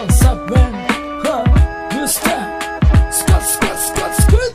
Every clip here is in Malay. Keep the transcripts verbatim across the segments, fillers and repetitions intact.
What's up, man? Huh? You step. Scut, scut, scut, scut.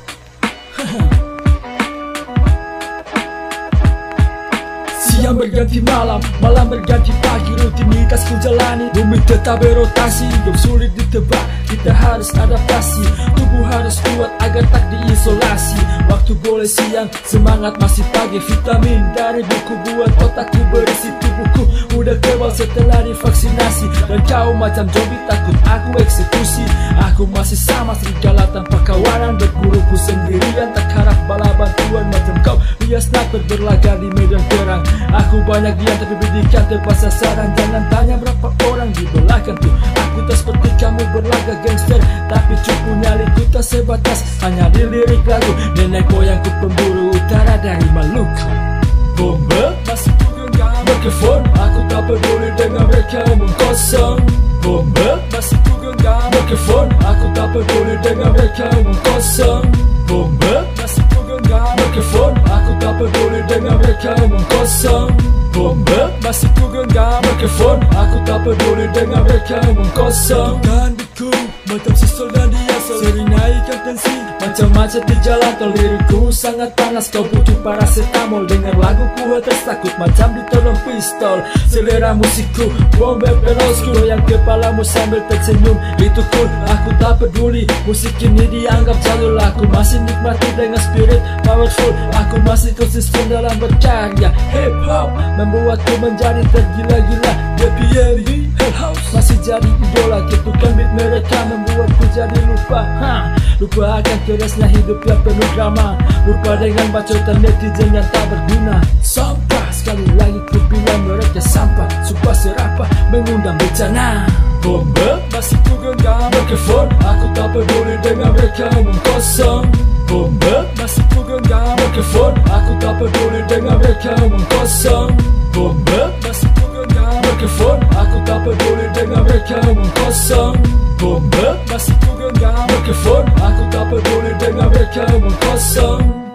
Siang berganti malam, malam berganti pagi, rutinitas ku jalani. Bumi tetap berotasi, hidup sulit ditebak, kita harus adaptasi. Tubuh harus kuat agar tak diisolasi. Waktu boleh siang, semangat masih pagi. Vitamin dari buku buat otakku berisi. Tubuhku udah kebal setelah divaksinasi. Dan kau macam zombie takut aku eksekusi. Aku masih sama serigala tanpa kawanan, berguruku sendirian, tak harap bala bantuan macam kau. Bias sniper berlaga di medan perang. Aku banyak diam tapi pendidikan tepat sasaran. Jangan tanya berapa orang di belakang tuh. Aku tak seperti kamu berlaga gangster, tapi cukup nyaliku tak sebatas hanya di lirik lagu. Nenek moyangku pemburu utara dari Maluku. Bombe masih ku genggam mikrofon, aku tak peduli dengan mereka omong kosong. Bombe masih ku genggam mikrofon, aku tak peduli dengan mereka omong kosong. Bombe masih ku genggam mikrofon, aku tak peduli dengan mereka omong kosong. Bombe masih ku genggam mikrofon, aku tak peduli dengan mereka omong kosong. Bukan biku macam sisol dan diasol, sering naikkan tensi macam macet di jalan tol. Lirikku sangat panas, kau butuh paracetamol. Dengar laguku atas takut macam ditodong pistol. Selera musikku bombe pelosku, goyang kepalamu sambil tersenyum, itu cool. Aku tak peduli musik ini dianggap jalur. Aku masih nikmati dengan spirit powerful. Aku masih konsisten dalam berkarya. Hip hop membuatku menjadi tergila-gila. D P M Hell House masih jadi idola. Ketukan beat mereka membuatku jadi lupa. Ha, lupa akan kerasnya hidup yang penuh drama. Lupa dengan bacotan netizen yang tak berguna. Sampah, sekali lagi ku bilang mereka sampah. Sumpah serapah mengundang bencana. Bombe masih ku genggam mikrofon, aku tak peduli dengan mereka omong kosong. Bombe masih ku genggam mikrofon, aku tak peduli dengan mereka omong kosong. Bombe masih ku genggam mikrofon, aku tak peduli dengan mereka omong kosong. Bombe masih ku genggam mikrofon, aku tak peduli dengan mereka omong kosong.